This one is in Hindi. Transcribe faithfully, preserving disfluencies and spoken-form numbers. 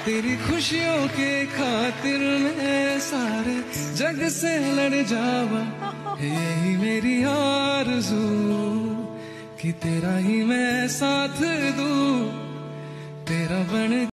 तेरी खुशियों के खातिर मैं सारे जग से लड़ जावा, यही मेरी आरज़ू कि तेरा ही मैं साथ दूं, तेरा बन